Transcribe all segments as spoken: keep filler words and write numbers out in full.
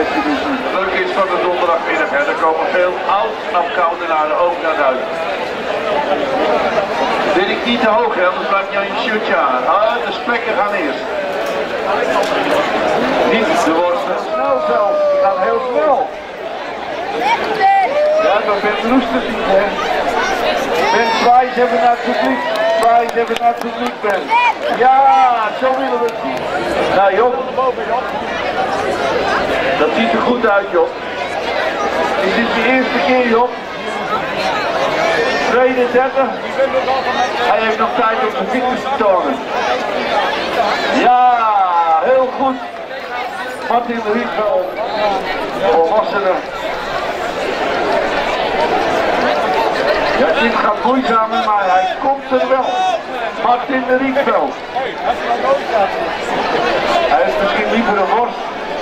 best je doet. Het leuke is van de donderdagmiddag, hè. Er komen veel oud-afkoudenaren ook naar buiten. Dit ik niet te hoog, hè, anders blijf je aan je shirtje aan. Ah, de spekken gaan eerst. Niet de worsten. Snel zelf, die gaan heel snel. Ja, dat Ben roestert niet, hè. Ben, zwaai eens even naar het publiek. Zwaai eens even naar het publiek, Ben. Ja, zo willen we het zien. Nou Job, dat ziet er goed uit, Job. Is dit de eerste keer, Job? tweeëndertig. Hij heeft nog tijd om de fiets te tonen. Ja, heel goed. Martin Rietveld, volwassenen. Ja, dit gaat moeizamer, maar hij komt er wel. Martin Rietveld. Hij heeft misschien liever een worst.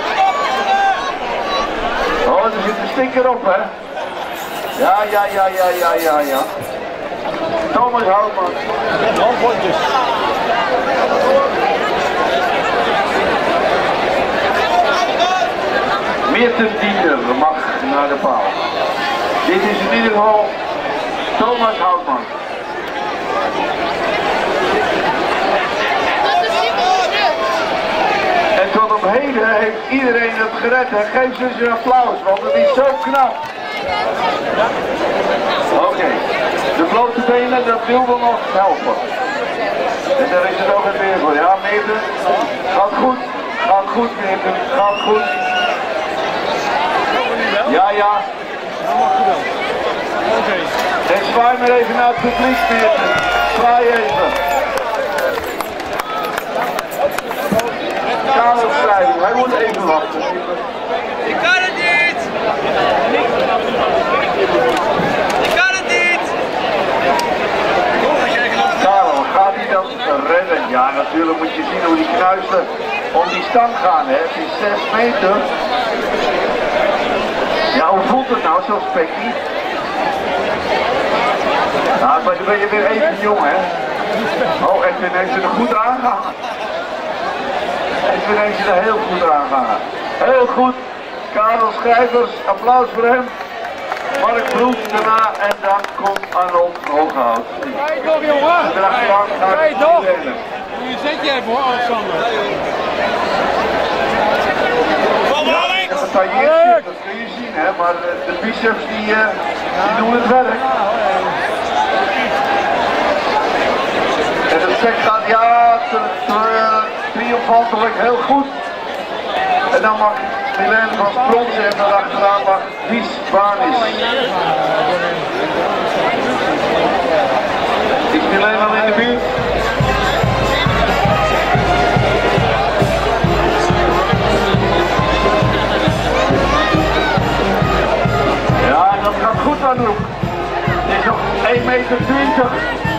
Oh, er zit een sticker op, hè? Ja, ja, ja, ja, ja, ja, ja. Thomas Houtman. Handbondjes. Meerten Dieter mag naar de paal. Dit is in ieder geval Thomas Houtman. En tot op heden heeft iedereen het gered. Hè? Geef ze eens een applaus, want het is zo knap. Oké, okay. De blote benen, dat wil wel nog helpen. En daar is het ook het weer voor. Ja, Meerten, gaat goed, gaat goed Meerten, gaat goed. Ja, ja. En zwaai maar even naar het publiek, Meerten. Zwaai even. Karel Schrijver, hij moet even wachten. Ik kan het niet! Ik kan het niet! Karel, gaat hij dat redden? Ja, natuurlijk moet je zien hoe die knuisten om die stang gaan, hè. Het is zes meter. Ja, hoe voelt het nou, zo'n spekkie? Nou, maar dan ben je weer even jong, hè. Oh, Edwin heeft ze er goed aangehangen. Edwin heeft ze er heel goed aangehangen. Heel goed. Karel Schrijvers, applaus voor hem. Mark Broek daarna en dan komt Arnold Hooghout. Kijk toch jongen! Kijk toch! Hoe zet jij even hoor, Alexander? Ja, getailleerd, dat kun je zien, hè, maar de, de biceps die, uh, die doen het werk. En de spek gaat ja, triomfantelijk heel goed. En dan mag Milen van Spronsen en daarachteraan mag Wies Banis. Is Milen al in de buurt? Ja, dat gaat goed aan doen. Het is nog één meter twintig.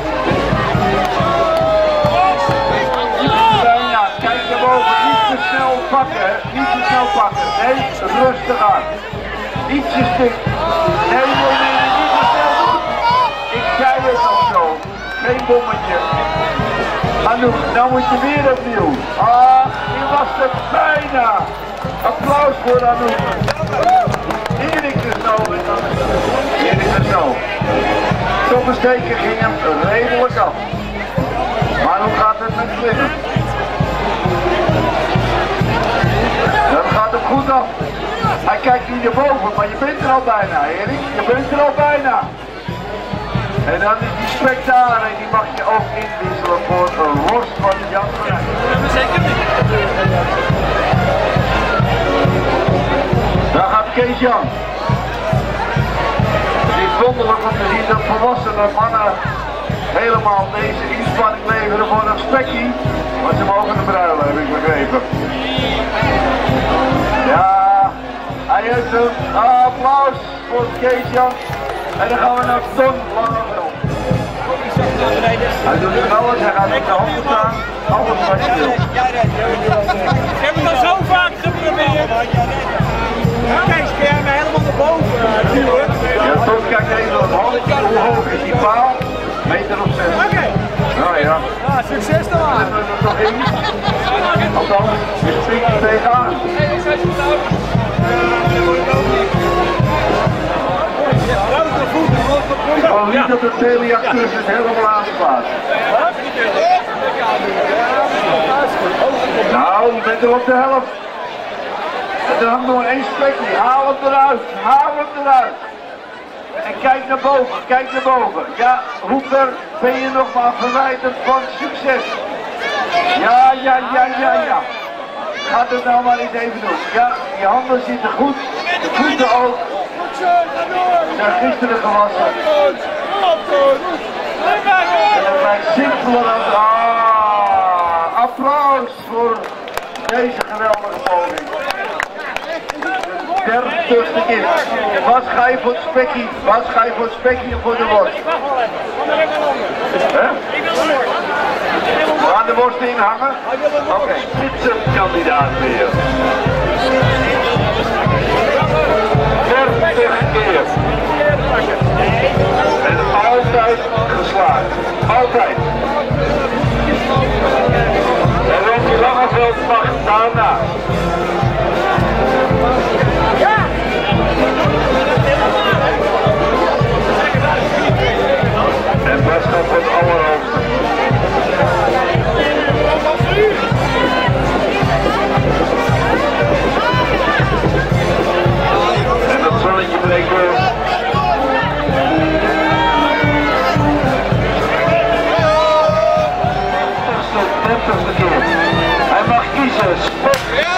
Ja, kijk naar boven. Niet te snel pakken, hè. Niet te snel pakken. Nee, rustig aan. Ietsje stik. Nee, nee, nee, niet te snel doen. Ik zei het nog zo. Geen bommetje. Anouk, nou moet je weer opnieuw. Ah, hier was het bijna. Applaus voor Anouk. Erik is zo. Erik is zo. Stoppensteken ging hem redelijk af. Maar hoe gaat het met klimmen? Dat gaat hem goed af. Hij kijkt niet naar boven, maar je bent er al bijna, Erik. Je bent er al bijna. En dan is die spek daar en die mag je ook inwisselen voor een worst van Jan Vrij. Daar gaat Kees Jan. Het is wonderlijk om te zien dat volwassene mannen helemaal deze inspanning leveren voor een spekkie. Maar ze mogen de bruilen, heb ik begrepen. Ja, hij heeft een applaus voor Kees Jan. En dan gaan we naar Ton Langeveld. Hij doet het alles, hij gaat met de handen staan. Alles wat je wil. Ik heb het al zo vaak geprobeerd. Kees, kun jij mij helemaal naar boven duwen? Ja, Ton kijkt even op het handje. Hoe hoog is die paal? Meter of zes. Oké. Okay. Nou ja. Ja, succes dan. Dan hebben we er nog in. Althans, je springt er tegenaan. de teleacteurs helemaal aan de plaats. Nou, je bent er op de helft. En er hangt nog één spekje. Haal hem eruit. Haal hem eruit. En kijk naar boven. Kijk naar boven. Ja, hoe ver ben je nog maar verwijderd van succes? Ja, ja, ja, ja, ja. Ga het nou maar eens even doen. Ja, je handen zitten goed. De voeten ook. Zijn gisteren gewassen. En dat blijkt simpeler dan... Ah, applaus voor deze geweldige poging. dertigste keer. Wat ga je voor het spekkie? Wat ga je voor het spekkie en voor de worst? Huh? We gaan de worst in hangen? Oké, okay. Spitsenkandidaat weer. dertig keer. En altijd geslaagd. Altijd. En Ronnie Langeveld mag daarna. En Bas gaat voor het allerhoogste. En dat zonnetje breekt door. dertigste keer. Hij mag kiezen. Spot.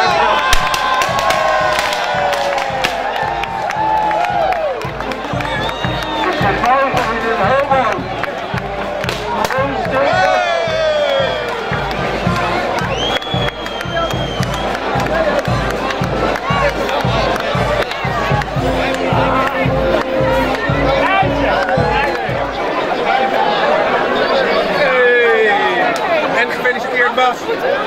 Ik zeg boven in een heel mooi. En gefeliciteerd Bas.